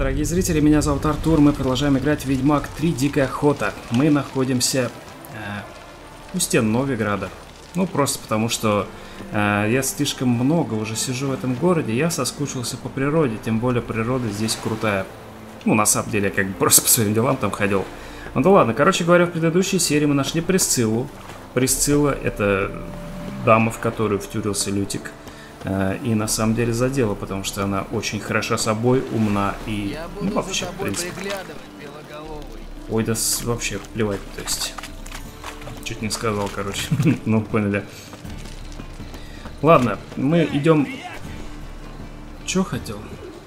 дорогие зрители, меня зовут Артур, мы продолжаем играть в Ведьмак 3 Дикая Охота. Мы находимся у стен Новиграда. Ну, просто потому что я слишком много уже сижу в этом городе, я соскучился по природе, тем более природа здесь крутая. Ну, на самом деле, я как бы просто по своим делам там ходил. Ну да ладно, короче говоря, в предыдущей серии мы нашли Присциллу. Присцилла — это дама, в которую втюрился Лютик. И на самом деле задела, потому что она очень хороша собой, умна и ну, вообще, в принципе. Ой, да вообще плевать, то есть. Чуть не сказал, короче. Ну, поняли. Ладно, мы идем. Чё хотел?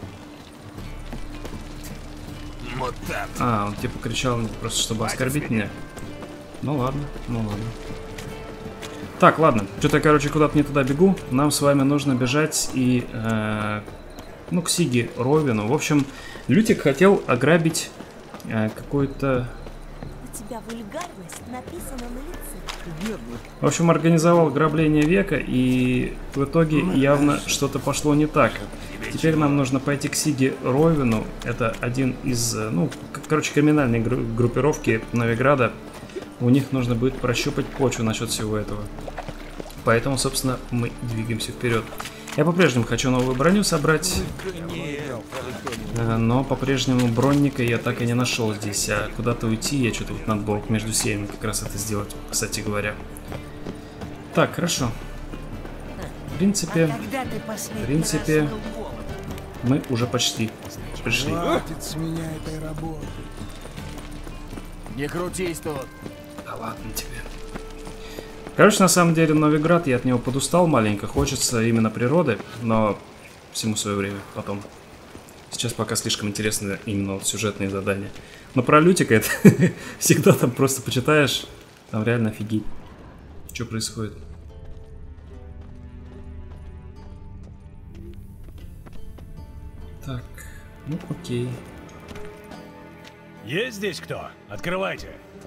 А, он типа кричал просто, чтобы оскорбить меня. Ну ладно, ну ладно. Так, ладно. Что-то я, короче, куда-то не туда бегу. Нам с вами нужно бежать и, ну, к Сиге Ровину. В общем, Лютик хотел ограбить какой-то... У тебя вульгарность написана на лице. В общем, организовал ограбление века, и в итоге явно что-то пошло не так. Теперь нам нужно пойти к Сиге Ровину. Это один из, ну, короче, криминальной группировки Новиграда. У них нужно будет прощупать почву насчет всего этого. Поэтому, собственно, мы двигаемся вперед. Я по-прежнему хочу новую броню собрать. Но по-прежнему бронника я так и не нашел здесь. А куда-то уйти, я что-то вот надо было между сериями как раз это сделать, кстати говоря. Так, хорошо. В принципе, мы уже почти пришли. Хватит с меня этой работы. Не крутись тут. Да ладно тебе. Короче, на самом деле, Новиград, я от него подустал маленько. Хочется именно природы, но всему свое время потом. Сейчас пока слишком интересно именно вот сюжетные задания. Но про Лютика это всегда там просто почитаешь. Там реально офигеть. Что происходит? Так, ну окей. Есть здесь кто? Открывайте.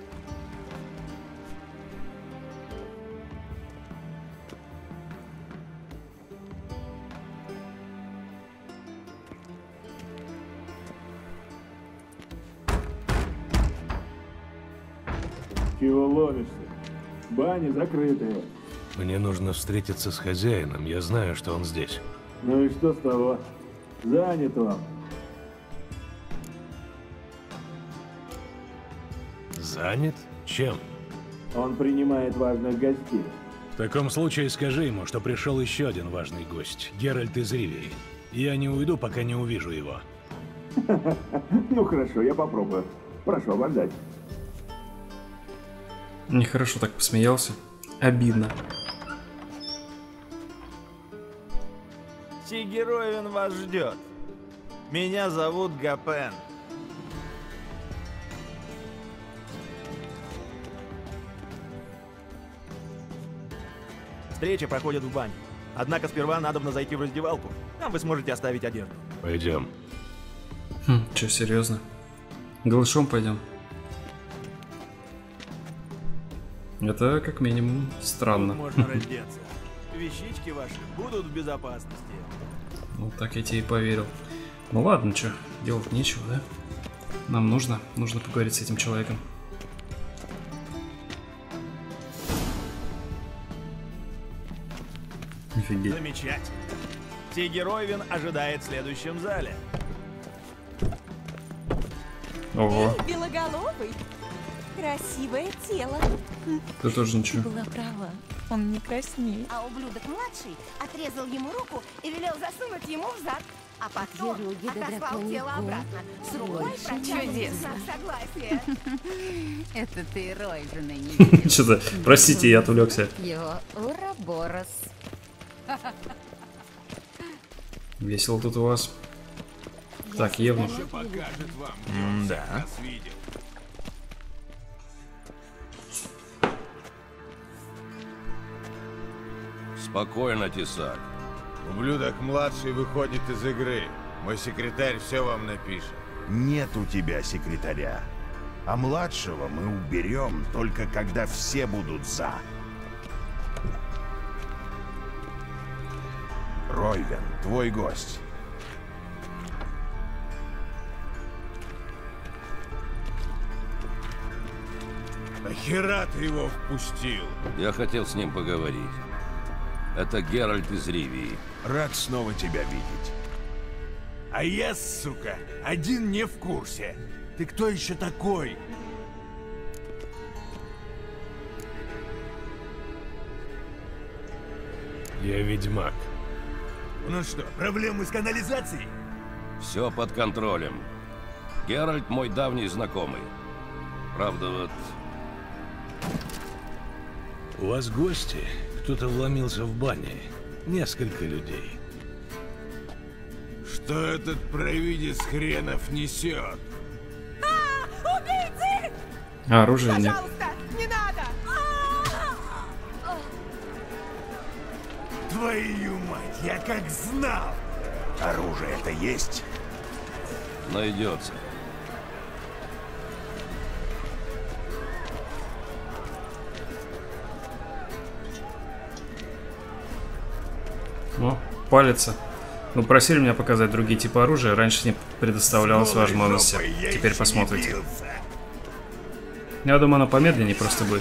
Чего ловишься? Бани закрытые. Мне нужно встретиться с хозяином. Я знаю, что он здесь. Ну и что с того? Занят он. Занят? Чем? Он принимает важных гостей. В таком случае скажи ему, что пришел еще один важный гость. Геральт из Ривии. Я не уйду, пока не увижу его. Ну хорошо, я попробую. Прошу обождать. Нехорошо так посмеялся. Обидно. Сиги Ровин вас ждет. Меня зовут Гапен. Встреча проходит в бане. Однако сперва надобно зайти в раздевалку. Там вы сможете оставить одежду. Пойдем. Че, серьезно? Голышом пойдем? Это как минимум странно. Тут можно раздеться. Вещички ваши будут в безопасности. Ну так я тебе и поверил. Ну ладно, что, делать нечего, да? Нам нужно поговорить с этим человеком. Офигеть. Замечательно. Сиги Ровин ожидает в следующем зале. Ого, Белоголовый. Красивое тело. ты тоже ничего. Была права. Он не краснеет. А ублюдок-младший отрезал ему руку и велел засунуть ему в зад. А потом Еруги до отослал драконьих тело гор. обратно. С рукой протянутой в знак согласия. Это ты Ройвена не видел. Что-то, простите, я отвлекся. Его Ураборос. Весело тут у вас. Так, Евнух. Да. Спокойно, Тесак. Ублюдок-младший выходит из игры. Мой секретарь все вам напишет. Нет у тебя секретаря. А младшего мы уберем только когда все будут за. Ройвен, твой гость. Нахера ты его впустил? Я хотел с ним поговорить. Это Геральт из Ривии. Рад снова тебя видеть. А я, сука, один не в курсе. Ты кто еще такой? Я ведьмак. Ну что, проблемы с канализацией? Все под контролем. Геральт мой давний знакомый. Правда, вот... У вас гости? Кто-то вломился в бане. Несколько людей. Что этот провидец хренов несет? Убийцы! А оружия нет. Пожалуйста, не надо! Твою мать, я как знал! Оружие-то есть? Найдется. О, палится. Ну, просили меня показать другие типы оружия. Раньше не предоставлялась возможности. Теперь посмотрите. Я думаю, оно помедленнее просто будет.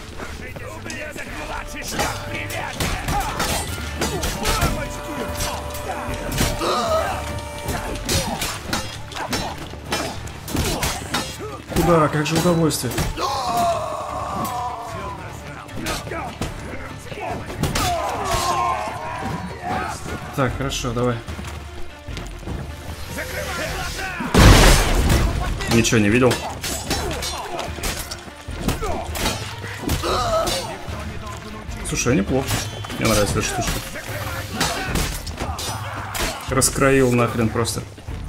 Куда? Как же удовольствие. Так, хорошо, давай. Ничего не видел. Слушай, неплохо. Мне нравится эта штучка. Раскроил нахрен просто.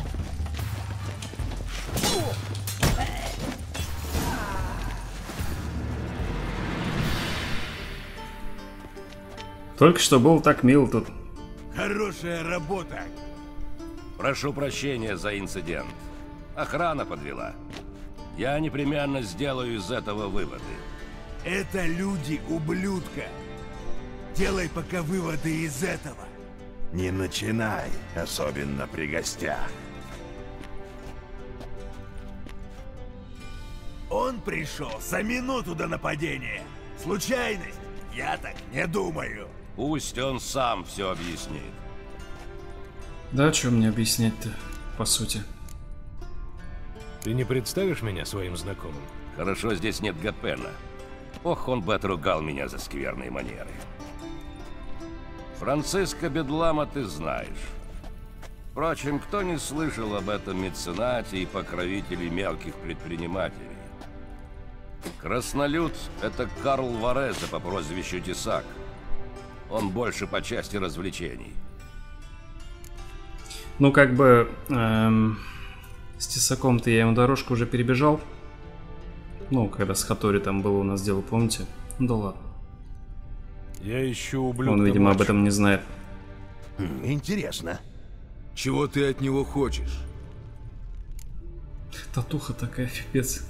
Только что было так мило тут. Хорошая работа. Прошу прощения за инцидент. Охрана подвела. Я непременно сделаю из этого выводы. Это люди ублюдка. Делай пока выводы из этого. Не начинай, особенно при гостях. Он пришел за минуту до нападения. Случайность? Я так не думаю. Пусть он сам все объяснит. Да, что мне объяснять-то, по сути? Ты не представишь меня своим знакомым? Хорошо, здесь нет Гапена. Ох, он бы отругал меня за скверные манеры. Франциско Бедлама ты знаешь. Впрочем, кто не слышал об этом меценате и покровителе мелких предпринимателей? Краснолюд — это Карл Варезе по прозвищу Тесак. Он больше по части развлечений. Ну, как бы... с Тесаком-то я ему дорожку уже перебежал. Ну, когда с Хатори там было у нас дело, помните? Ну да ладно. Я ищу ублюдка. Он, видимо, об этом не знает. Интересно. Чего ты от него хочешь? Татуха такая, пипец.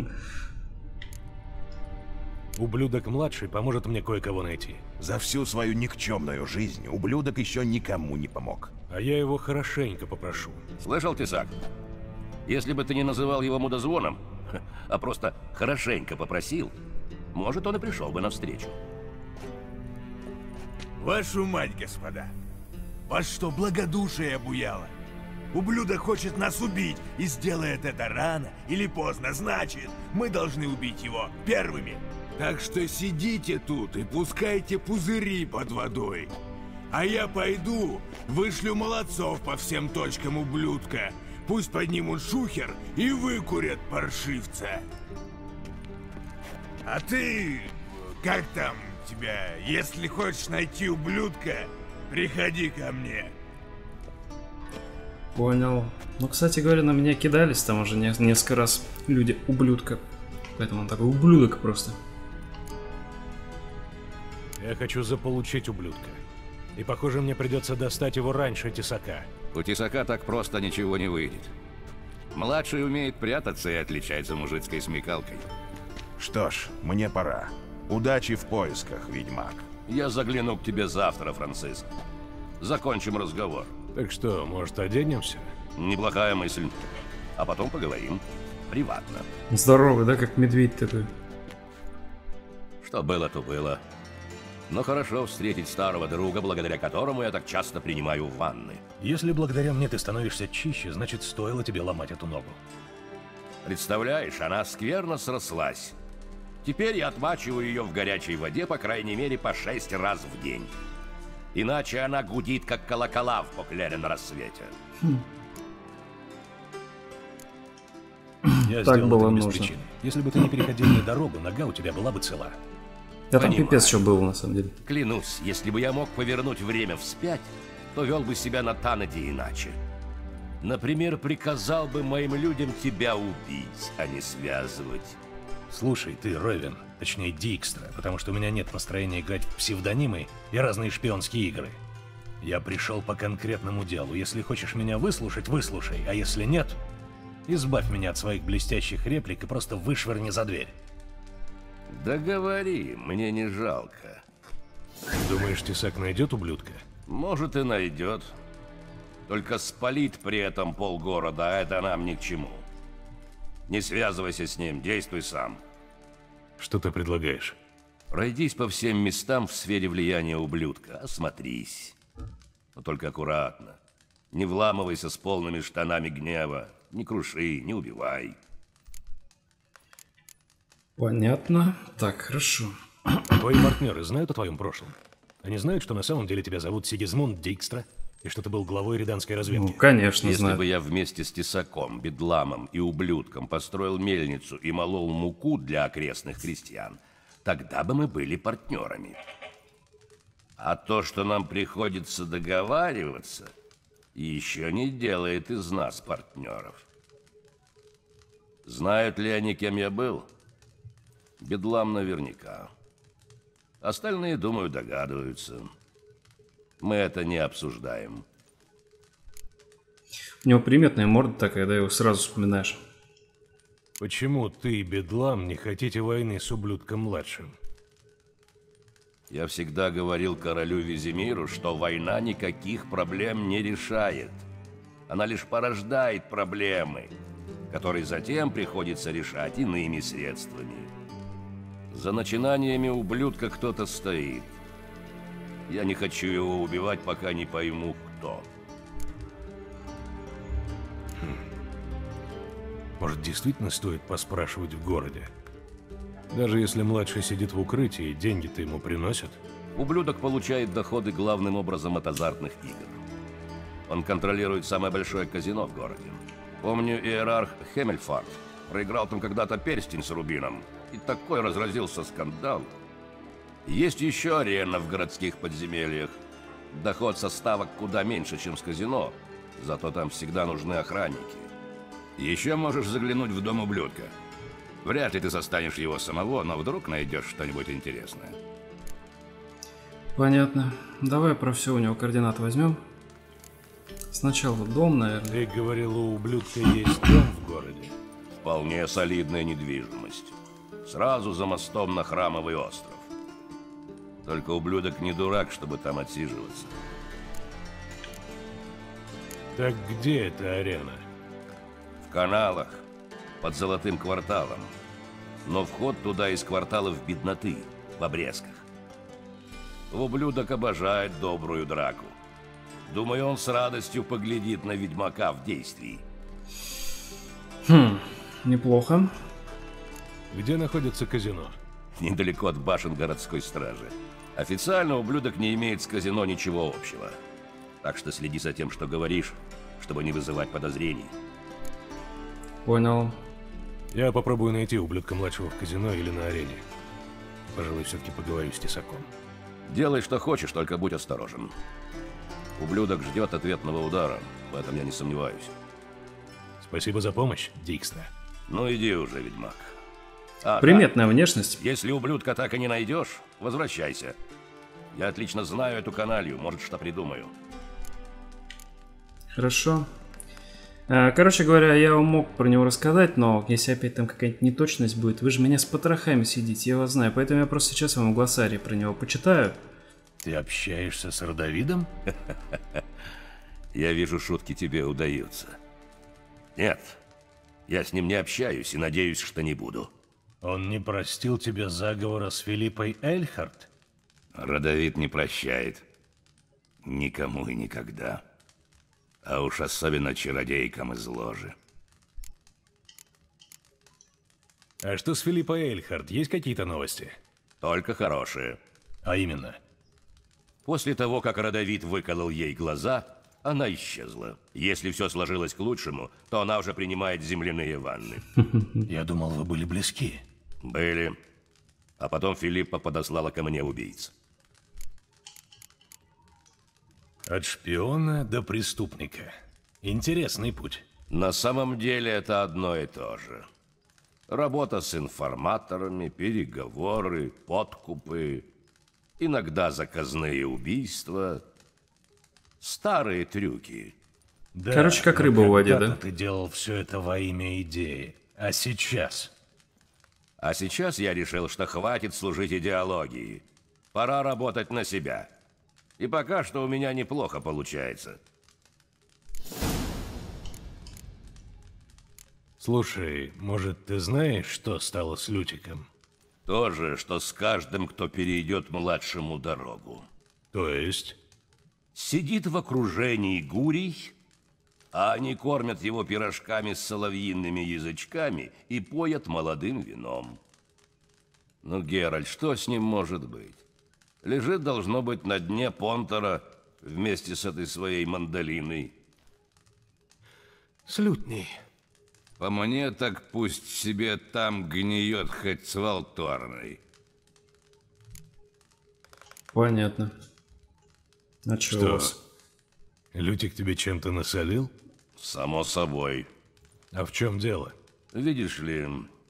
Ублюдок-младший поможет мне кое-кого найти. За всю свою никчемную жизнь ублюдок еще никому не помог. А я его хорошенько попрошу. Слышал, Тесак? Если бы ты не называл его мудозвоном, а просто хорошенько попросил, может, он и пришел бы навстречу. Вашу мать, господа! Вас что, благодушие обуяло? Ублюдок хочет нас убить и сделает это рано или поздно. Значит, мы должны убить его первыми. Так что сидите тут и пускайте пузыри под водой. А я пойду, вышлю молодцов по всем точкам ублюдка. Пусть поднимут шухер и выкурят паршивца. А ты, как там тебя, если хочешь найти ублюдка, приходи ко мне. Понял. Ну, кстати говоря, на меня кидались там уже несколько раз люди ублюдка. Поэтому он такой ублюдок просто. Я хочу заполучить ублюдка. И похоже, мне придется достать его раньше Тесака. У Тесака так просто ничего не выйдет. Младший умеет прятаться и отличается мужицкой смекалкой. Что ж, мне пора. Удачи в поисках, ведьмак. Я загляну к тебе завтра, Франциск. Закончим разговор. Так что, может, оденемся? Неплохая мысль. А потом поговорим. Приватно. Здоровый, да, как медведь такой. Что было, то было. Но хорошо встретить старого друга, благодаря которому я так часто принимаю ванны. Если благодаря мне ты становишься чище, значит, стоило тебе ломать эту ногу. Представляешь, она скверно срослась. Теперь я отмачиваю ее в горячей воде, по крайней мере, по 6 раз в день. Иначе она гудит, как колокола в поклере на рассвете. Я Так сделал было это без нужно. причины. Если бы ты не переходил мне дорогу, нога у тебя была бы цела. Да там Понимаю. пипец еще был, на самом деле. Клянусь, если бы я мог повернуть время вспять, то вел бы себя на Танаде иначе. Например, приказал бы моим людям тебя убить, а не связывать. Слушай, ты Ройвен, точнее Дикстра, потому что у меня нет настроения играть в псевдонимы и разные шпионские игры. Я пришел по конкретному делу. Если хочешь меня выслушать, выслушай, а если нет, избавь меня от своих блестящих реплик и просто вышвырни за дверь. Да говори, мне не жалко. Думаешь, Тесак найдет ублюдка? Может и найдет. Только спалит при этом полгорода, а это нам ни к чему. Не связывайся с ним, действуй сам. Что ты предлагаешь? Пройдись по всем местам в сфере влияния ублюдка, осмотрись. Но только аккуратно. Не вламывайся с полными штанами гнева. Не круши, не убивай. Понятно. Так, хорошо. Твои партнеры знают о твоем прошлом? Они знают, что на самом деле тебя зовут Сигизмунд Дикстра, и что ты был главой риданской разведки? Ну, конечно, Если знаю. бы я вместе с Тесаком, Бедламом и ублюдком построил мельницу и молол муку для окрестных крестьян, тогда бы мы были партнерами. А то, что нам приходится договариваться, еще не делает из нас партнеров. Знают ли они, кем я был? Бедлам наверняка. Остальные, думаю, догадываются. Мы это не обсуждаем. У него приметная морда такая, да, его сразу вспоминаешь. Почему ты и Бедлам не хотите войны с ублюдком-младшим? Я всегда говорил королю Визимиру, что война никаких проблем не решает. Она лишь порождает проблемы, которые затем приходится решать иными средствами. За начинаниями ублюдка кто-то стоит. Я не хочу его убивать, пока не пойму, кто. Может, действительно стоит поспрашивать в городе? Даже если младший сидит в укрытии, деньги-то ему приносят? Ублюдок получает доходы главным образом от азартных игр. Он контролирует самое большое казино в городе. Помню, иерарх Хемельфард проиграл там когда-то перстень с рубином, и такой разразился скандал. Есть еще арена в городских подземельях. Доход со ставок куда меньше, чем с казино, зато там всегда нужны охранники. Еще можешь заглянуть в дом ублюдка. Вряд ли ты застанешь его самого, но вдруг найдешь что-нибудь интересное. Понятно. Давай про все у него координаты возьмем. Сначала дом, наверное. Ты говорил, у ублюдка есть дом в городе? Вполне солидная недвижимость. Сразу за мостом на Храмовый остров. Только ублюдок не дурак, чтобы там отсиживаться. Так где эта арена? В каналах, под Золотым кварталом. Но вход туда из кварталов бедноты, в обрезках. Ублюдок обожает добрую драку. Думаю, он с радостью поглядит на ведьмака в действии. Неплохо. Где находится казино? Недалеко от башен городской стражи. Официально ублюдок не имеет с казино ничего общего. Так что следи за тем, что говоришь, чтобы не вызывать подозрений. Понял. Я попробую найти ублюдка-младшего в казино или на арене. Пожалуй, все-таки поговорю с Тесаком. Делай, что хочешь, только будь осторожен. Ублюдок ждет ответного удара, в этом я не сомневаюсь. Спасибо за помощь, Дикстра. Ну иди уже, ведьмак. Приметная внешность. Если ублюдка так и не найдешь, возвращайся. Я отлично знаю эту каналью, может, что придумаю. Хорошо. Короче говоря, я вам мог про него рассказать, но если опять там какая-нибудь неточность будет, вы же меня с потрохами сидите, я вас знаю, поэтому я просто сейчас вам в глоссарии про него почитаю. Ты общаешься с Родовидом? Я вижу, шутки тебе удаются. Нет, я с ним не общаюсь и надеюсь, что не буду. Он не простил тебе заговора с Филиппой Эльхарт? Родовид не прощает. Никому и никогда. А уж особенно чародейкам из ложи. А что с Филиппой Эльхарт? Есть какие-то новости? Только хорошие. А именно? После того, как Родовид выколол ей глаза, она исчезла. Если все сложилось к лучшему, то она уже принимает земляные ванны. Я думал, вы были близки. Были. А потом Филиппа подослала ко мне убийц. От шпиона до преступника. Интересный путь. На самом деле это одно и то же. Работа с информаторами, переговоры, подкупы, иногда заказные убийства, старые трюки. Да, короче, как рыба в воде, да? Ты делал все это во имя идеи. А сейчас? А сейчас я решил, что хватит служить идеологии. Пора работать на себя. И пока что у меня неплохо получается. Слушай, может, ты знаешь, что стало с Лютиком? То же, что с каждым, кто перейдет младшему дорогу. То есть? Сидит в окружении гурий, а они кормят его пирожками с соловьиными язычками и поят молодым вином. Ну, Геральт, что с ним может быть? Лежит, должно быть, на дне Понтера вместе с этой своей мандолиной. С лютней. По мне, так пусть себе там гниет хоть с Волторной. Понятно. А чё у вас? Лютик тебе чем-то насолил? Само собой. А в чем дело? Видишь ли,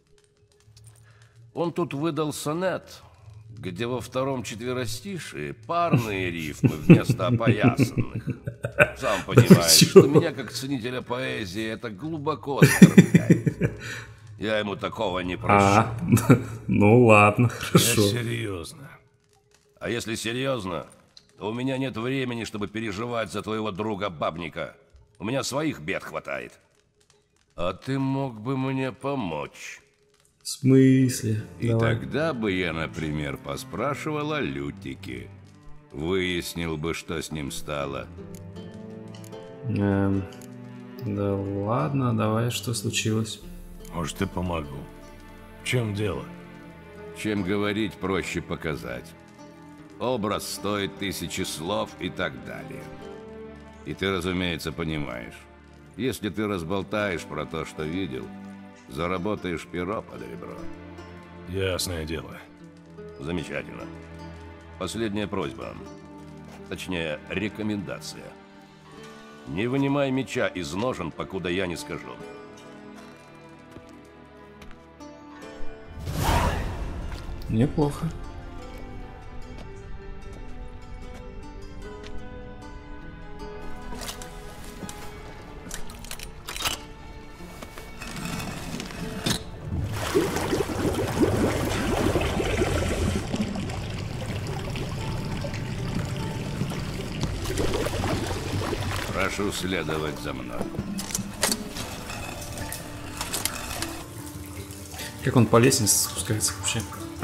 он тут выдал сонет, где во втором четверостишии парные рифмы вместо опоясанных. Сам понимаешь, что меня, как ценителя поэзии, это глубоко оскорбляет. Я ему такого не прощу. Ну ладно, хорошо. Я серьезно. А если серьезно, то у меня нет времени, чтобы переживать за твоего друга-бабника. У меня своих бед хватает. А ты мог бы мне помочь. В смысле? И Давай. тогда бы я, например, поспрашивал о Лютике. Выяснил бы, что с ним стало. Да ладно, давай, что случилось? Может, и помогу. В чем дело? Чем говорить, проще показать. Образ стоит 1000 слов и так далее. И ты, разумеется, понимаешь. Если ты разболтаешь про то, что видел, заработаешь перо под ребро. Ясное дело. Замечательно. Последняя просьба. Точнее, рекомендация. Не вынимай меча из ножен, покуда я не скажу. Неплохо. Прошу следовать за мной. Как он по лестнице спускается вообще?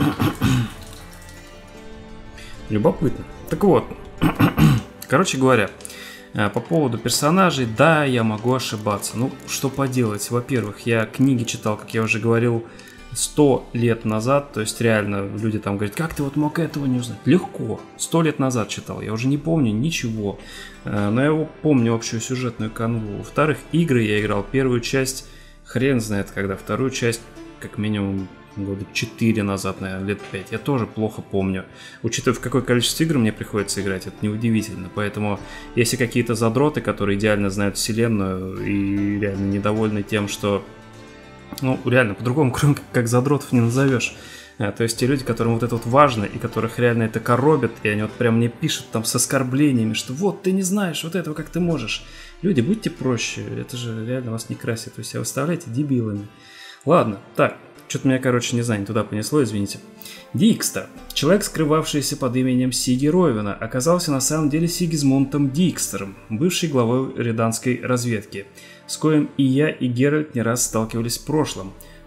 Любопытно. Так вот, короче говоря, по поводу персонажей, да, я могу ошибаться. Ну, что поделать. Во-первых, я книги читал, как я уже говорил, 100 лет назад. То есть реально люди там говорят, как ты вот мог этого не узнать? Легко. 100 лет назад читал. Я уже не помню ничего. Но я его помню общую сюжетную канву. Во-вторых, игры я играл. Первую часть хрен знает когда. Вторую часть как минимум года 4 назад, наверное, лет 5. Я тоже плохо помню. Учитывая, в какое количество игр мне приходится играть, это неудивительно. Поэтому, если какие-то задроты, которые идеально знают вселенную и реально недовольны тем, что... Ну, реально, по-другому, кроме как задротов, не назовешь. То есть те люди, которым вот это вот важно, и которых реально это коробит, и они вот прям мне пишут там с оскорблениями, что вот, ты не знаешь вот этого, как ты можешь. Люди, будьте проще, это же реально вас не красит. То есть, вы выставляете дебилами. Ладно, так, что-то меня, короче, не знаю, не туда понесло, извините. Дикстер. Человек, скрывавшийся под именем Сиги Ровена, оказался на самом деле Сигизмундом Дикстером, бывший главой реданской разведки, с коим и я, и Геральт не раз сталкивались в прошлом.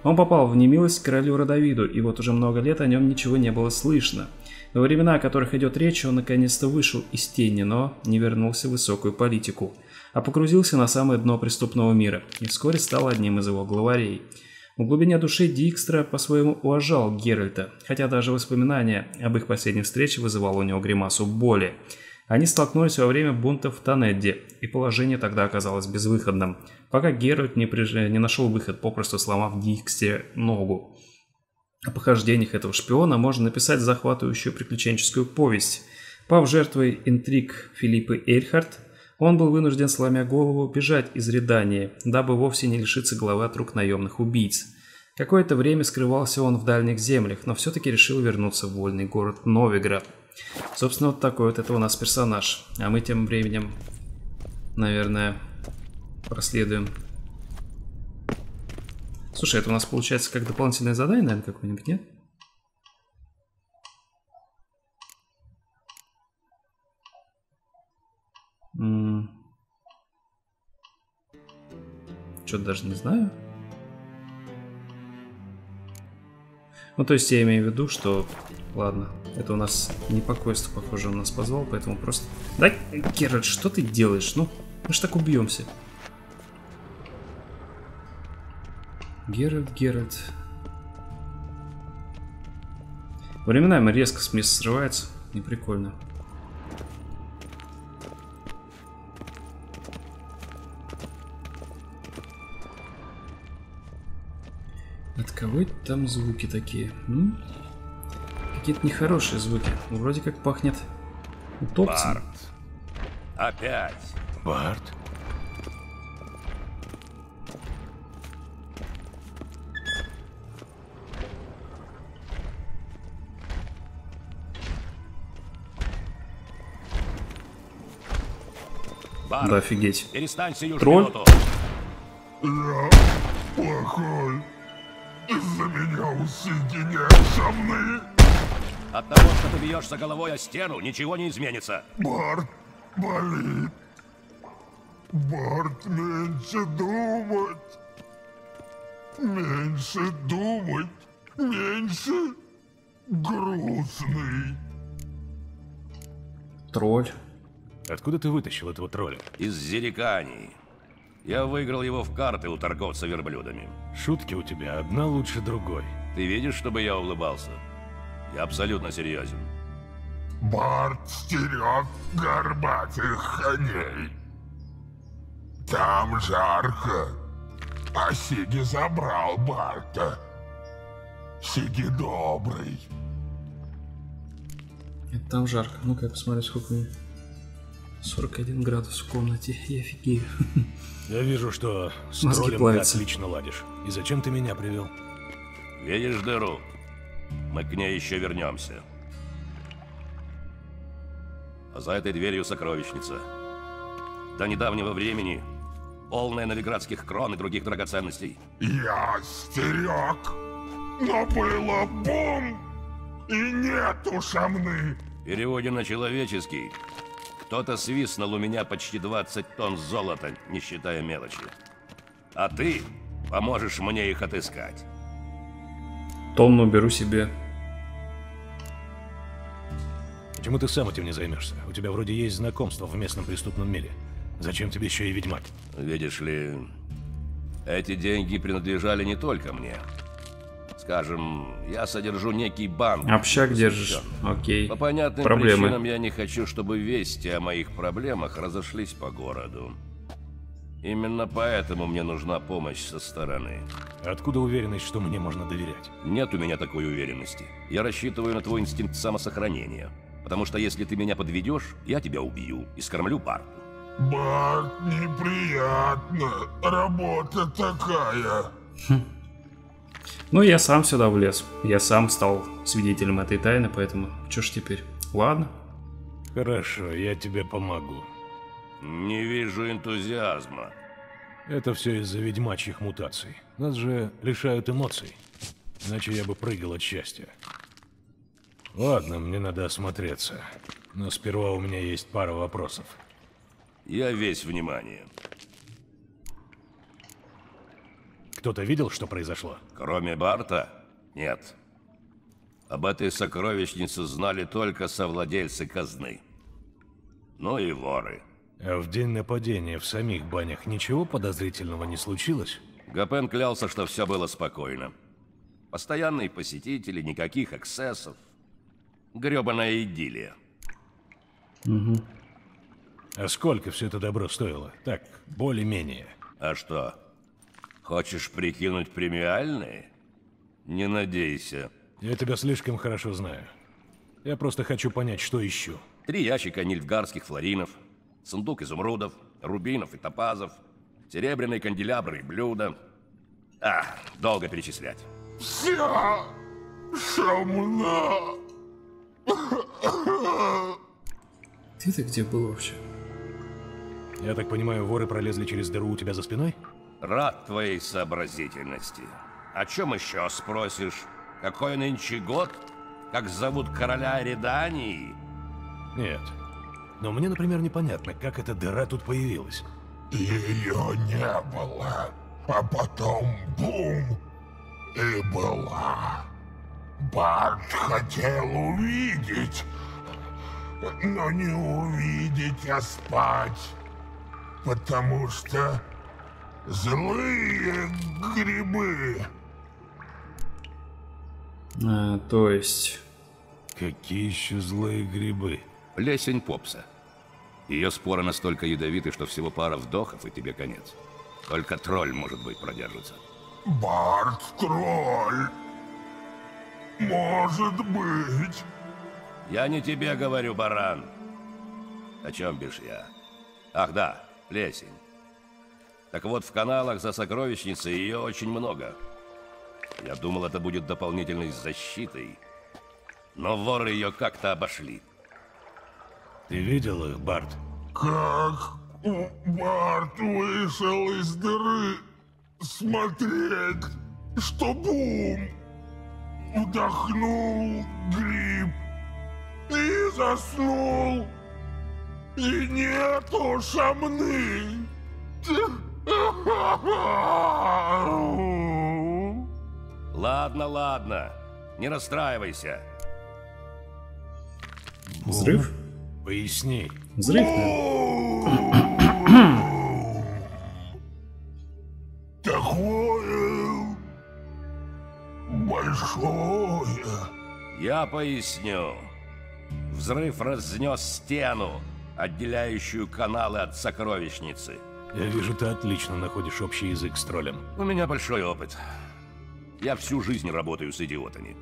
Он попал в немилость к королю Родовиду, и вот уже много лет о нем ничего не было слышно. Во времена, о которых идет речь, он наконец-то вышел из тени, но не вернулся в высокую политику, а погрузился на самое дно преступного мира и вскоре стал одним из его главарей. В глубине души Дикстра по-своему уважал Геральта, хотя даже воспоминания об их последней встрече вызывало у него гримасу боли. Они столкнулись во время бунта в Танедде, и положение тогда оказалось безвыходным, пока Геральт не нашел выход, попросту сломав Дикстре ногу. О похождениях этого шпиона можно написать захватывающую приключенческую повесть. Пав жертвой интриг Филиппы Эйльхарт, он был вынужден, сломя голову, бежать из Редания, дабы вовсе не лишиться головы от рук наемных убийц. Какое-то время скрывался он в дальних землях, но все-таки решил вернуться в вольный город Новиград. Собственно, вот такой вот это у нас персонаж. А мы тем временем, наверное, проследуем. Слушай, это у нас получается как дополнительное задание, наверное, какое-нибудь, нет? Что-то даже не знаю. Ну, то есть я имею в виду, что... Ладно, это у нас не по квесту, похоже, он нас позвал, поэтому просто... Да, Геральт, что ты делаешь? Ну, мы ж так убьемся. Геральт. Временами резко с места срывается. Неприкольно. От кого это там звуки такие? Какие-то нехорошие звуки. Вроде как пахнет утопцем. Барт. Опять. Барт? Барт, да офигеть. Перестань сию Тролль? минуту. Я плохой. Из-за меня у Сиги нет сомны. От того, что ты бьешься головой о стену, ничего не изменится. Барт болит. Барт, меньше думать. Меньше думать. Меньше грустный. Тролль. Откуда ты вытащил этого тролля? Из Зерикании. Я выиграл его в карты у торговца верблюдами. Шутки у тебя одна лучше другой. Ты видишь, чтобы я улыбался? Я абсолютно серьезен. Барт стерег горбатых коней. Там жарко. А Сиги забрал Барта. Сиги добрый. Это там жарко. Ну-ка я посмотрю, сколько у меня. 41 градус в комнате. Я офигею. Я вижу, что с Мозги троллем ты плавятся. отлично ладишь. И зачем ты меня привел? Видишь дыру? Мы к ней еще вернемся. А за этой дверью сокровищница. До недавнего времени полная новиградских крон и других драгоценностей. Я стерег. Но было бум. И нету шамны. В переводе на человеческий. Кто-то свистнул у меня почти 20 тонн золота, не считая мелочи. А ты поможешь мне их отыскать. Тонну беру себе. Почему ты сам этим не займешься? У тебя вроде есть знакомство в местном преступном мире. Зачем тебе еще и ведьмак? Видишь ли, эти деньги принадлежали не только мне. Скажем, я содержу некий банк. Общак держишь. Окей. По понятным Проблемы. причинам я не хочу, чтобы вести о моих проблемах разошлись по городу. Именно поэтому мне нужна помощь со стороны. Откуда уверенность, что мне можно доверять? Нет у меня такой уверенности. Я рассчитываю на твой инстинкт самосохранения. Потому что если ты меня подведешь, я тебя убью и скормлю Барту. Барт, неприятно. Работа такая. Ну, я сам сюда влез. Я сам стал свидетелем этой тайны, поэтому что ж теперь? Ладно. Хорошо, я тебе помогу. Не вижу энтузиазма. Это все из-за ведьмачьих мутаций. Нас же лишают эмоций. Иначе я бы прыгал от счастья. Ладно, мне надо осмотреться. Но сперва у меня есть пара вопросов. Я весь внимание. кто-то видел, что произошло? Кроме Барта? Нет. Об этой сокровищнице знали только совладельцы казны. Ну и воры. А в день нападения в самих банях ничего подозрительного не случилось? Гапен клялся, что все было спокойно. Постоянные посетители, никаких эксцессов. Грёбаная идиллия. Угу. А сколько все это добро стоило? Так, более-менее. А что? Хочешь прикинуть премиальные? Не надейся. Я тебя слишком хорошо знаю. Я просто хочу понять, что ищу. 3 ящика нильфгарских флоринов, сундук изумрудов, рубинов и топазов, серебряные канделябры и блюда. Долго перечислять. Вся шамна. Ты-то где был вообще? Я так понимаю, воры пролезли через дыру у тебя за спиной? Рад твоей сообразительности. О чем еще спросишь? Какой нынче год? Как зовут короля Редании? Нет. Но мне, например, непонятно, как эта дыра тут появилась. Ее не было, а потом бум, и была. Барт хотел увидеть, но не увидеть, а спать, потому что злые грибы. То есть... Какие еще злые грибы? Плесень попса. Ее споры настолько ядовиты, что всего пара вдохов, и тебе конец. Только тролль, может быть, продержится. Барт тролль. Может быть. Я не тебе говорю, баран. О чем бишь я? Ах да, плесень. Так вот, в каналах за сокровищницей ее очень много. Я думал, это будет дополнительной защитой. Но воры ее как-то обошли. Ты видел их, Барт? Как Барт вышел из дыры смотреть, что бум, вдохнул гриб и заснул. И нету шамны. Ладно, ладно. Не расстраивайся. Взрыв? Поясни. Взрыв, Такое большое. Я поясню. Взрыв разнес стену, отделяющую каналы от сокровищницы. Я вижу, ты отлично находишь общий язык с троллем. У меня большой опыт. Я всю жизнь работаю с идиотами.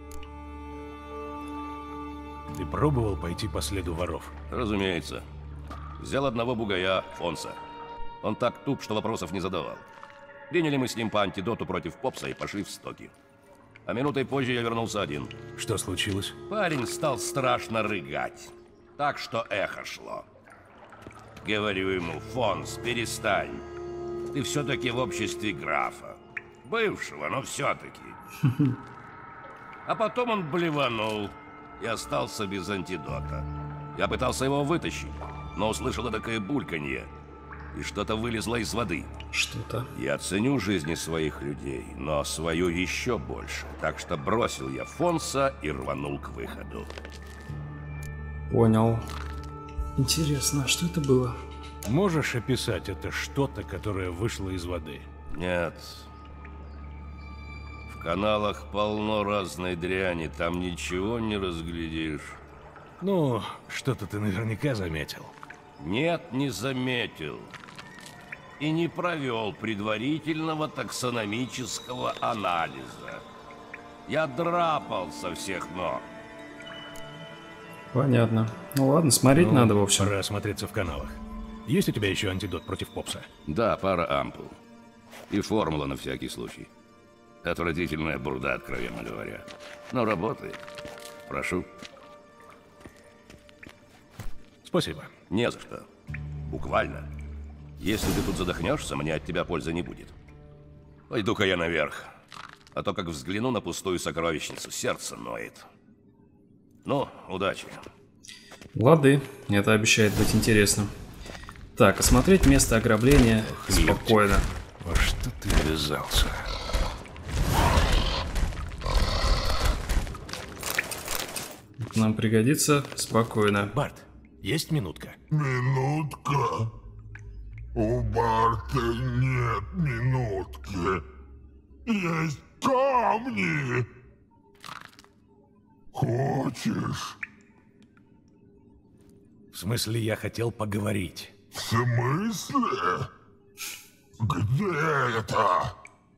Ты пробовал пойти по следу воров? Разумеется. Взял одного бугая, Фонса. Он так туп, что вопросов не задавал. Приняли мы с ним по антидоту против попса и пошли в стоки. А минутой позже я вернулся один. Что случилось? Парень стал страшно рыгать. Так что эхо шло. Говорю ему: Фонс, перестань. Ты все-таки в обществе графа. Бывшего, но все-таки. А потом он блеванул и остался без антидота. Я пытался его вытащить, но услышал такое бульканье, и что-то вылезло из воды. Что-то? Я ценю жизни своих людей, но свою еще больше. Так что бросил я Фонса и рванул к выходу. Понял. Интересно, а что это было? Можешь описать это что-то, которое вышло из воды? Нет. В каналах полно разной дряни, там ничего не разглядишь. Ну, что-то ты наверняка заметил. Нет, не заметил. И не провел предварительного таксономического анализа. Я драпал со всех ног. Понятно. Ну ладно, смотреть надо, в общем. Пора осмотреться в каналах. Есть у тебя еще антидот против попса? Да, пара ампул. И формула на всякий случай. Отвратительная бурда, откровенно говоря. Но работает. Прошу. Спасибо. Не за что. Буквально. Если ты тут задохнешься, мне от тебя пользы не будет. Пойду-ка я наверх. А то, как взгляну на пустую сокровищницу, сердце ноет. Ну, удачи. Лады, это обещает быть интересным. Так, осмотреть место ограбления спокойно. Во что ты ввязался? нам пригодится. Спокойно. Барт, есть минутка? Минутка. У Барта нет минутки. Есть камни. Хочешь? В смысле, я хотел поговорить. В смысле? Где это?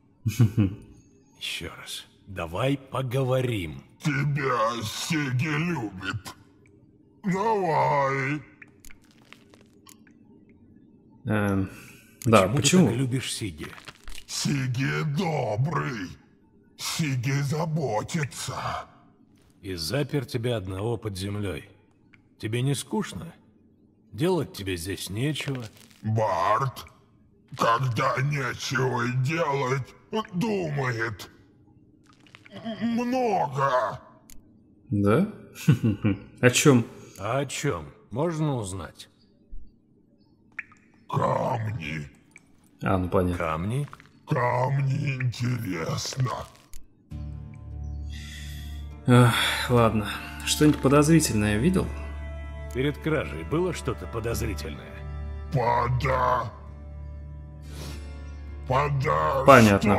Еще раз. Давай поговорим. Тебя Сиги любит. Давай. Да, почему? Ты так любишь Сиги? Сиги добрый. Сиги заботится. И запер тебя одного под землей. Тебе не скучно? Делать тебе здесь нечего. Барт, когда нечего делать, думает. Много. Да? О чем? А о чем? Можно узнать? Камни. Ну понятно. Камни? Камни интересно. Ладно. Что-нибудь подозрительное видел? Перед кражей было что-то подозрительное? Понятно.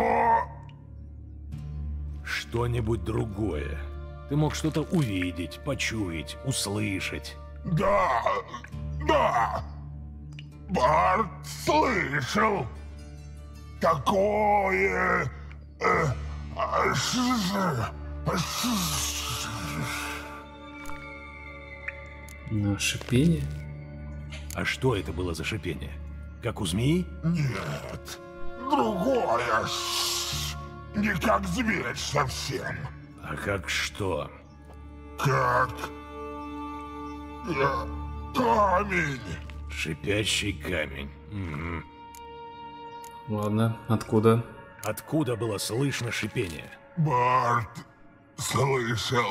Что-нибудь другое. Ты мог что-то увидеть, почуять, услышать. Да. Барт слышал. Такое... Шипение? А что это было за шипение? Как у змеи? Нет, другое. Не как зверь совсем. А как что? Как... камень. Шипящий камень. Угу. Ладно, откуда? Откуда было слышно шипение? Барт слышал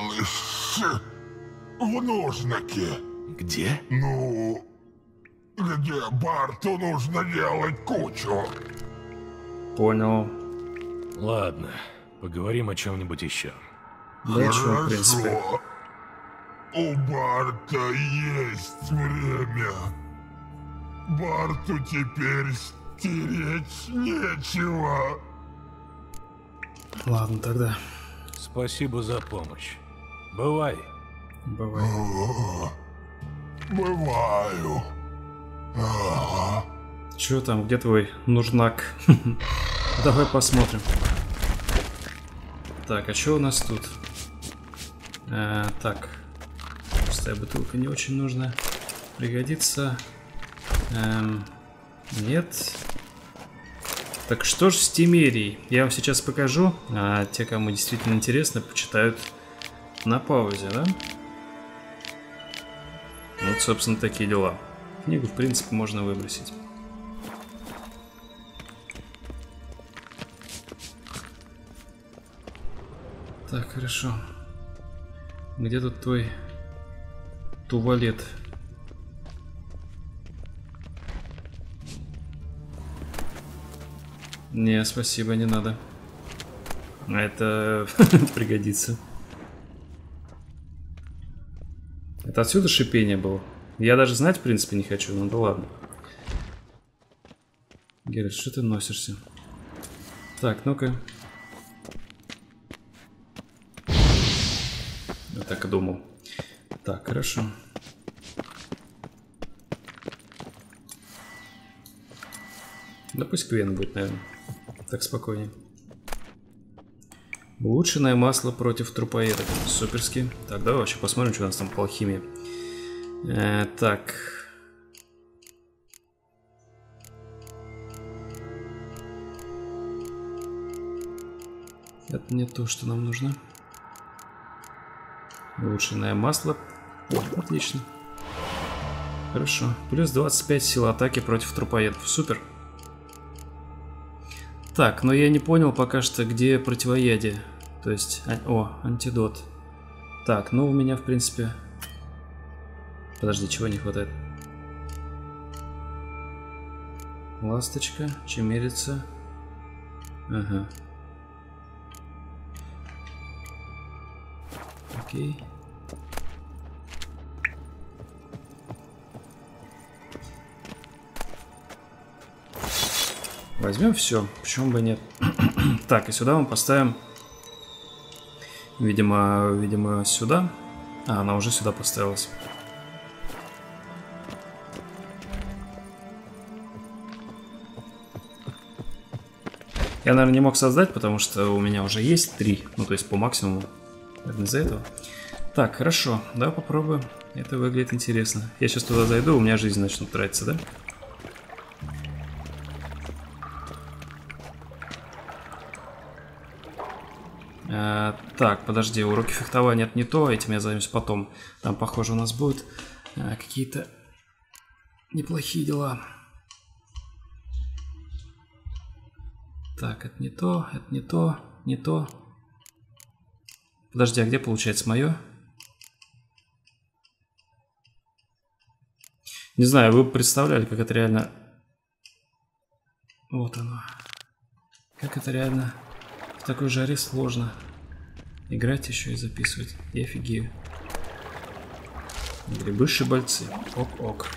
в нужнике. Где? Ну, где Барту нужно делать кучу. Понял. Ладно, поговорим о чем-нибудь еще. Да, что, в принципе. У Барта есть время. Барту теперь стереть нечего. Ладно, тогда. Спасибо за помощь. Бывай. Бывай. Бываю. Чё там, где твой нужнак? Давай посмотрим. Так, а что у нас тут? Так. Пустая бутылка не очень нужна. Пригодится. Нет. Так что ж с Тимерией? Я вам сейчас покажу. А те, кому действительно интересно, почитают на паузе, да? Вот, собственно, такие дела. Книгу, в принципе, можно выбросить. Так, хорошо. Где тут твой туалет? Не, спасибо, не надо. Это пригодится. Это отсюда шипение было? Я даже знать, в принципе, не хочу, ну да ладно. Геральт, что ты носишься? Так, ну-ка. Я так и думал. Так, хорошо. Да пусть Квен будет, наверное. Так спокойнее. Улучшенное масло против трупоедов. Суперски. Так, давай вообще посмотрим, что у нас там по алхимии. Так. Это не то, что нам нужно. Улучшенное масло. О, отлично. Хорошо. Плюс 25 сил атаки против трупоедов. Супер. Так, но я не понял пока что, где противоядие. То есть... антидот. Так, ну у меня, в принципе... Подожди, чего не хватает? Ласточка, чемерица. Ага. Окей. Возьмем все, почему бы нет. Так, и сюда мы поставим, видимо, сюда. А, она уже сюда поставилась. Я, наверное, не мог создать, потому что у меня уже есть 3. Ну, то есть по максимуму. Наверное, из-за этого. Так, хорошо. Давай попробуем. Это выглядит интересно. Я сейчас туда зайду, у меня жизнь начнут тратиться, да? Так, подожди, уроки фехтования это не то, этим я займусь потом. Там, похоже, у нас будут какие-то неплохие дела. Так, это не то, это не то, не то. Подожди, а где получается мое? Не знаю, вы представляли, как это реально... Вот оно. Как это реально в такой жаре сложно. Играть еще и записывать. Я офигею. Грибы-шибальцы. Ок-ок.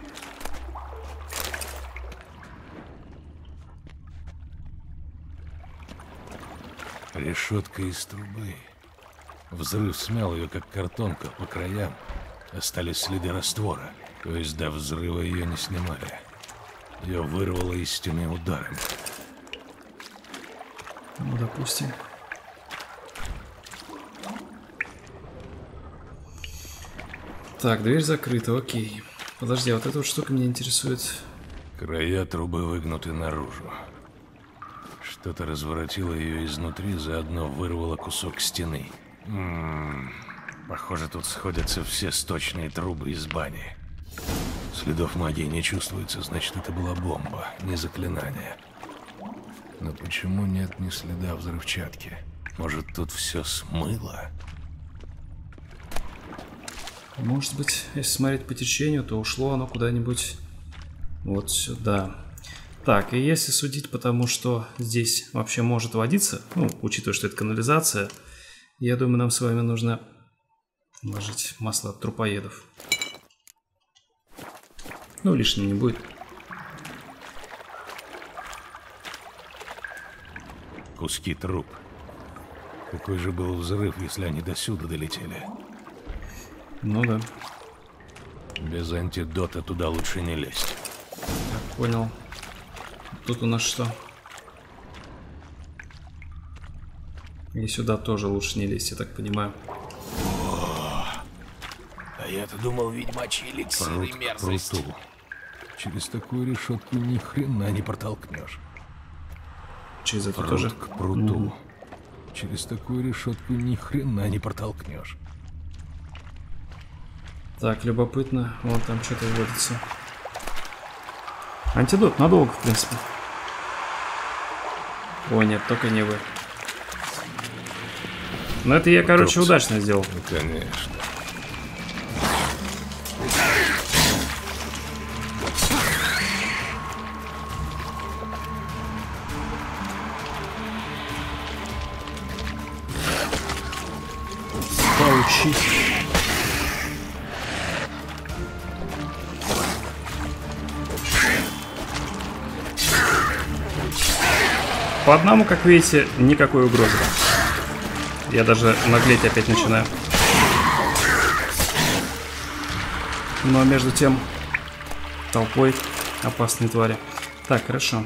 Решетка из трубы. Взрыв смял ее, как картонка, по краям. Остались следы раствора. То есть до взрыва ее не снимали. Ее вырвало из стены ударом. Ну, допустим. Так, дверь закрыта, окей. Подожди, а вот эта вот штука меня интересует. Края трубы выгнуты наружу. Что-то разворотило ее изнутри, заодно вырвало кусок стены. Похоже, тут сходятся все сточные трубы из бани. Следов магии не чувствуется, значит, это была бомба, не заклинание. Но почему нет ни следа взрывчатки? Может, тут все смыло? Может быть, если смотреть по течению, то ушло оно куда-нибудь вот сюда. Так, и если судить по тому, что здесь вообще может водиться, ну, учитывая, что это канализация, я думаю, нам с вами нужно вложить масло от трупоедов. Ну, лишним не будет. Куски труб. Какой же был взрыв, если они до сюда долетели? Ну да. Без антидота туда лучше не лезть. Так, понял. Тут у нас что? И сюда тоже лучше не лезть, я так понимаю. А я-то думал, ведьмачий эликсир и мерзость. Через такую решетку ни хрена не протолкнешь. Через это Пруд тоже? К пруду. Через такую решетку ни хрена не протолкнешь. Так, любопытно. Вон там что-то вводится. Антидот надолго, в принципе. О, нет, только не вы. Но это я, короче, удачно сделал. Ну, конечно. Получить. По одному, как видите, никакой угрозы. Я даже наглеть опять начинаю. Но между тем толпой опасные твари. Так, хорошо.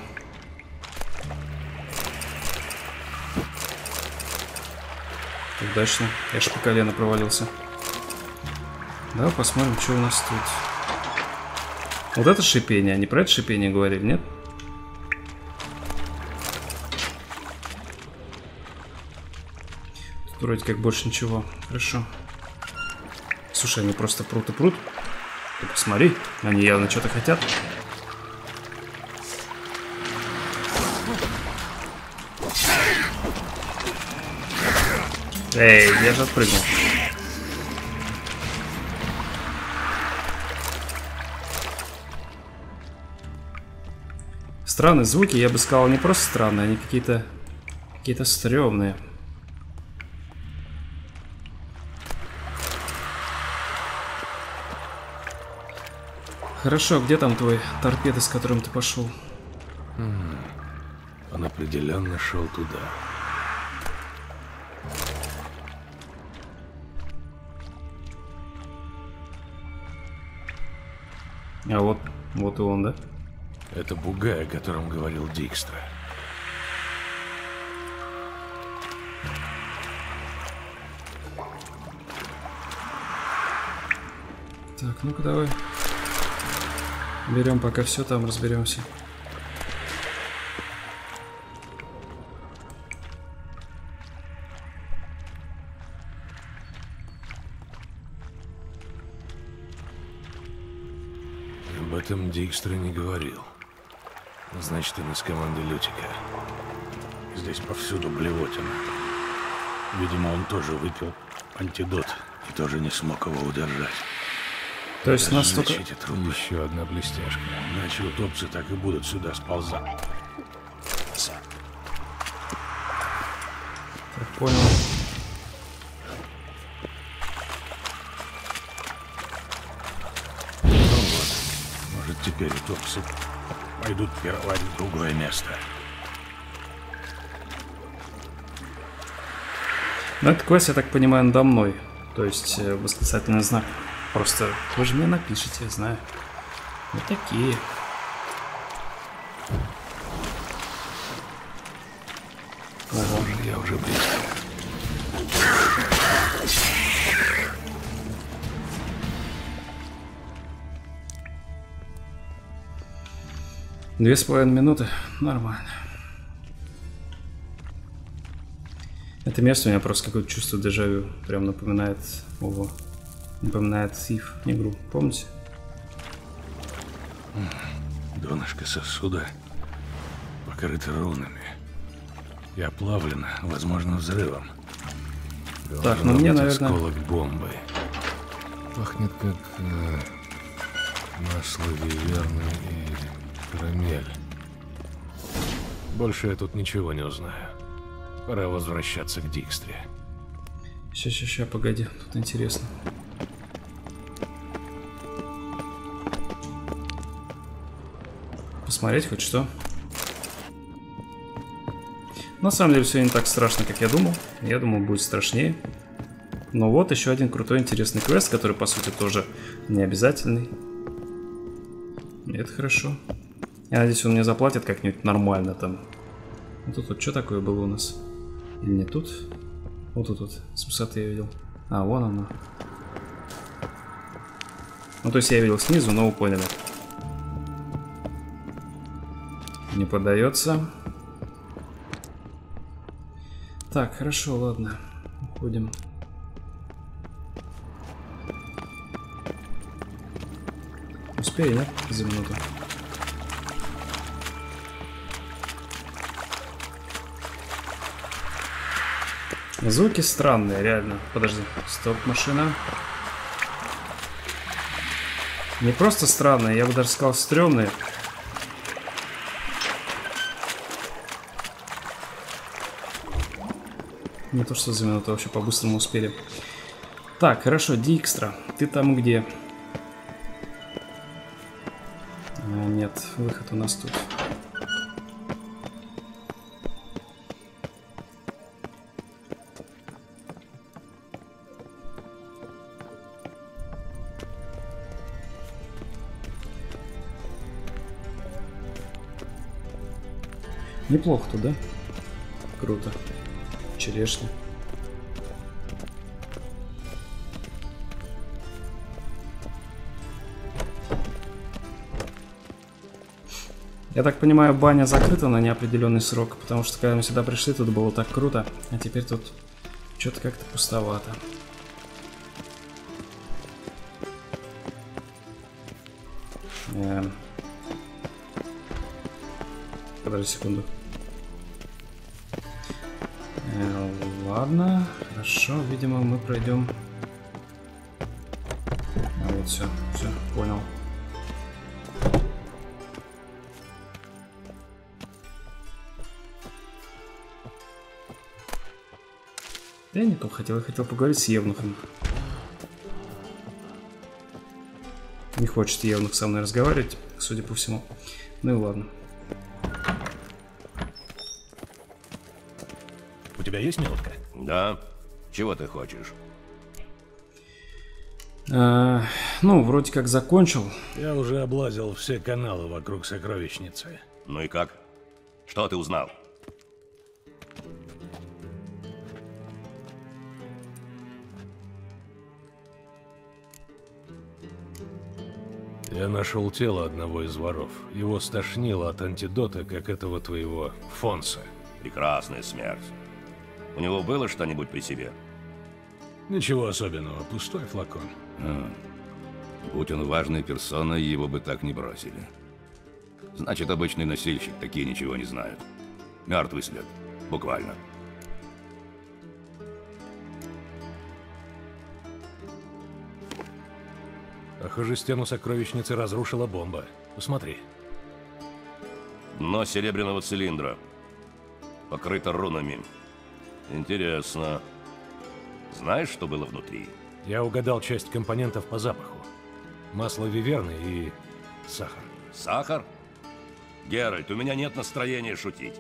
Удачно. Я ж по колено провалился. Давай посмотрим, что у нас тут. Вот это шипение. Они про это шипение говорили, нет? Тут вроде как больше ничего. Хорошо. Слушай, они просто прут и прут. Ты посмотри, они явно что-то хотят. Эй, я же отпрыгнул. Странные звуки, я бы сказал, не просто странные, они какие-то стрёмные. Хорошо, где там твой торпеда, с которым ты пошел? Он определенно шел туда. А вот и он, да? Это бугай, о котором говорил Дикстра. Так, ну-ка давай. Берем пока все, там разберемся. Об этом Дикстра не говорил. Значит, он из команды Лютика. Здесь повсюду блевотина. Видимо, он тоже выпил антидот и тоже не смог его удержать. То есть нас только... Еще одна блестяшка. Иначе утопцы так и будут сюда сползать. Так, понял. Ну вот. Может, теперь утопцы пойдут пировать в другое место. Ну, этот квест, я так понимаю, надо мной. То есть, восклицательный знак. Просто вы же мне напишите, я знаю. Вот такие. Ого, я уже близко. Две с половиной минуты. Нормально. Это место у меня просто какое-то чувство дежавю. Прям напоминает его. Напоминает Thief игру. Помните? Донышко сосуда покрыто рунами и оплавлено, возможно, взрывом. Так, ну мне, наверное... Осколок бомбы. Пахнет как масло виверны и карамель. Больше я тут ничего не узнаю. Пора возвращаться к Дикстре. Ща, погоди, тут интересно. Посмотреть хоть что. На самом деле все не так страшно, как я думал. Я думал, будет страшнее. Но вот еще один крутой интересный квест, который по сути тоже не обязательный. И это хорошо. Я надеюсь, он мне заплатит как-нибудь нормально там. А тут вот что такое было у нас? Или не тут? Вот тут вот, с высоты я видел. А, вон оно. Ну, то есть я видел снизу, но вы поняли. Не поддается. Так, хорошо, ладно. Уходим. Успею, нет? За минуту. Звуки странные, реально. Подожди. Стоп, машина. Не просто странные, я бы даже сказал стрёмные. Не то, что за минуту, вообще по-быстрому успели. Так, хорошо, Дикстра, ты там где? Нет, выход у нас тут. Неплохо тут, да? Круто. Черешня. Я так понимаю, баня закрыта на неопределенный срок, потому что когда мы сюда пришли, тут было так круто, а теперь тут что-то как-то пустовато. Подожди секунду. Ладно, хорошо, видимо, мы пройдем. А вот все, понял. Я не хотел поговорить с Евнухом. Не хочет Евнух со мной разговаривать, судя по всему. Ну и ладно. тебя есть минутка? Да. Чего ты хочешь? Ну, вроде как закончил. Я уже облазил все каналы вокруг сокровищницы. Ну и как? Что ты узнал? Я нашел тело одного из воров. Его стошнило от антидота, как этого твоего Фонса. Прекрасная смерть. У него было что-нибудь при себе? Ничего особенного, пустой флакон. Будь он важной персоной, его бы так не бросили. Значит, обычный носильщик, такие ничего не знают. Мертвый след. Буквально. Похоже, стену сокровищницы разрушила бомба. Посмотри. Дно серебряного цилиндра. Покрыто рунами. Интересно. Знаешь, что было внутри? Я угадал часть компонентов по запаху. Масло виверны и сахар. Сахар? Геральт, у меня нет настроения шутить.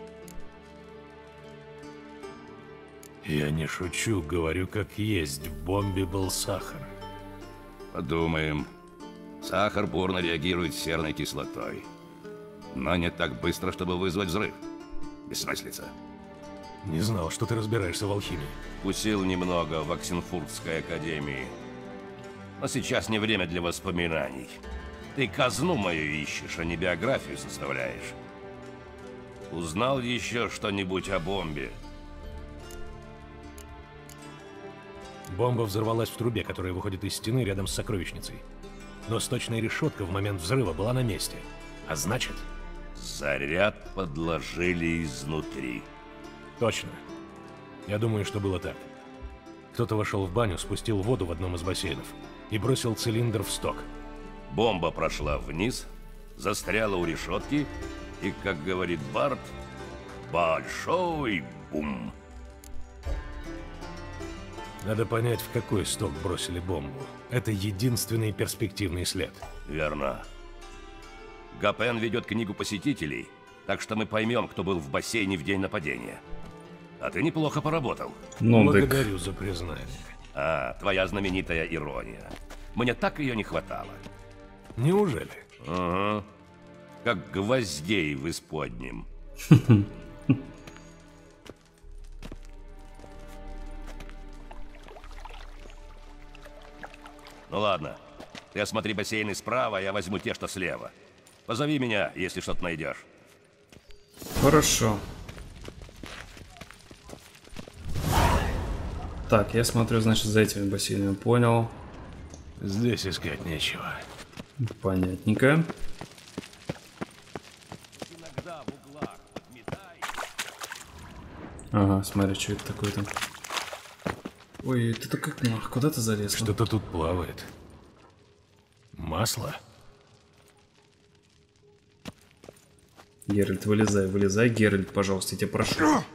Я не шучу, говорю как есть. В бомбе был сахар. Подумаем. Сахар бурно реагирует с серной кислотой. Но не так быстро, чтобы вызвать взрыв. Бессмыслица. Не знал, что ты разбираешься в алхимии. Вкусил немного в Оксенфуртской академии. Но сейчас не время для воспоминаний. Ты казну мою ищешь, а не биографию составляешь. Узнал еще что-нибудь о бомбе? Бомба взорвалась в трубе, которая выходит из стены рядом с сокровищницей. Но сточная решетка в момент взрыва была на месте. А значит... Заряд подложили изнутри. Точно. Я думаю, что было так. Кто-то вошел в баню, спустил воду в одном из бассейнов и бросил цилиндр в сток. Бомба прошла вниз, застряла у решетки и, как говорит Барт, большой бум. Надо понять, в какой сток бросили бомбу. Это единственный перспективный след. Верно. Гапен ведет книгу посетителей, так что мы поймем, кто был в бассейне в день нападения. А ты неплохо поработал. Ну, благодарю за признание. А, твоя знаменитая ирония. Мне так ее не хватало. Неужели? Ага. Как гвоздей в исподнем. Ну ладно. Ты осмотри бассейны справа, а я возьму те, что слева. Позови меня, если что-то найдешь. Хорошо. Так, я смотрю, значит, за этими бассейнами. Понял. Здесь искать нечего. Понятненько. Ага, смотри, что это такое там. Ой, ты-то как, куда ты залез? Что-то тут плавает. Масло? Геральт, вылезай, вылезай, Геральт, пожалуйста, я тебя прошу.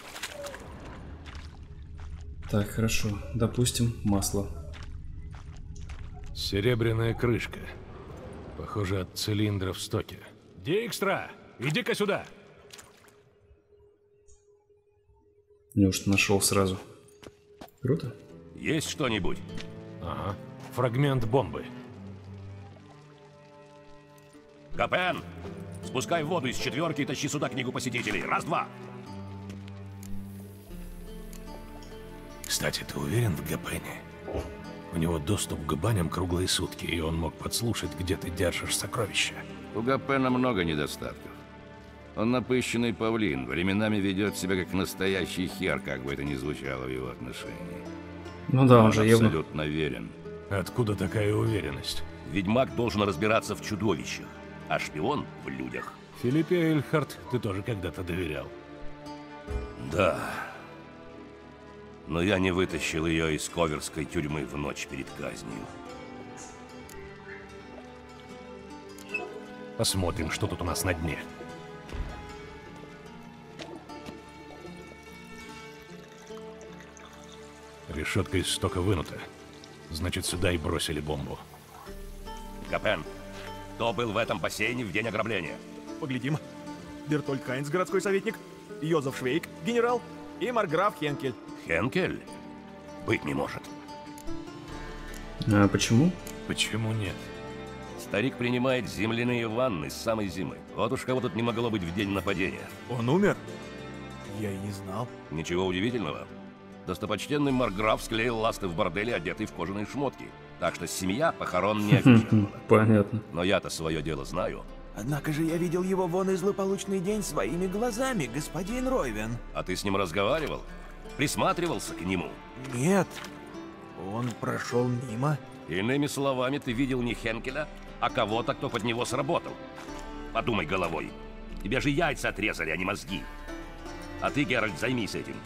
Так, хорошо, допустим, масло. Серебряная крышка. Похоже, от цилиндра в стоке. Дикстра, иди-ка сюда! Неужто нашел сразу? Круто. Есть что-нибудь? Ага, фрагмент бомбы. Гапен, спускай воду из четверки и тащи сюда книгу посетителей. Раз-два. Кстати, ты уверен в Гапене? У него доступ к баням круглые сутки, и он мог подслушать, где ты держишь сокровища. У Гапена много недостатков. Он напыщенный павлин, временами ведет себя как настоящий хер, как бы это ни звучало в его отношении. Ну да, он же явно... абсолютно верен. Откуда такая уверенность? Ведьмак должен разбираться в чудовищах, а шпион в людях. Филиппе Эйльхарт ты тоже когда-то доверял. Да. Но я не вытащил ее из коверской тюрьмы в ночь перед казнью. Посмотрим, что тут у нас на дне. Решетка из стока вынута. Значит, сюда и бросили бомбу. Гапен, кто был в этом бассейне в день ограбления? Поглядим. Бертольд Хайнц, городской советник. Йозеф Швейк, генерал. И марграф Хенкель. Хенкель? Быть не может. А почему? Почему нет? Старик принимает земляные ванны с самой зимы. Вот уж кого тут не могло быть в день нападения. Он умер? Я и не знал. Ничего удивительного. Достопочтенный марграф склеил ласты в борделе, одетый в кожаные шмотки. Так что семья похорон не афишировала. Понятно. Но я-то свое дело знаю. Однако же я видел его вон и злополучный день своими глазами, господин Ройвен. А ты с ним разговаривал? Присматривался к нему? Нет, он прошел мимо. Иными словами, ты видел не Хенкеля, а кого-то, кто под него сработал. Подумай головой. Тебе же яйца отрезали, а не мозги. А ты, Геральт, займись этим.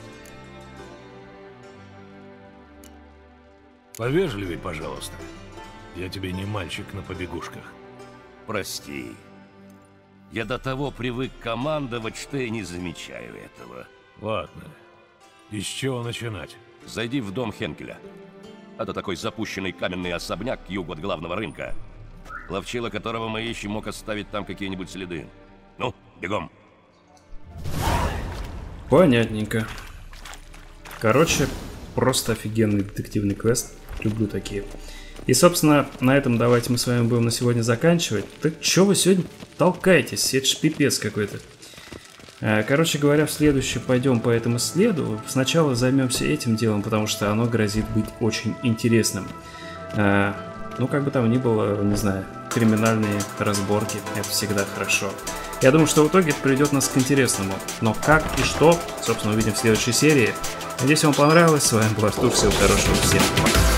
Повежливей, пожалуйста. Я тебе не мальчик на побегушках. Прости. Я до того привык командовать, что и не замечаю этого. Ладно. И с чего начинать? Зайди в дом Хенкеля. Это такой запущенный каменный особняк к югу от главного рынка. Ловчила которого мы ищем, мог оставить там какие-нибудь следы. Ну, бегом. Понятненько. Короче, просто офигенный детективный квест. Люблю такие. И, собственно, на этом давайте мы с вами будем на сегодня заканчивать. Так чё вы сегодня толкаетесь? Это ж пипец какой-то. Короче говоря, в следующий пойдем по этому следу. Сначала займемся этим делом, потому что оно грозит быть очень интересным. Ну, как бы там ни было, не знаю, криминальные разборки, это всегда хорошо. Я думаю, что в итоге это приведет нас к интересному. Но как и что, собственно, увидим в следующей серии. Надеюсь, вам понравилось. С вами был Артур. Всего хорошего. Всем пока.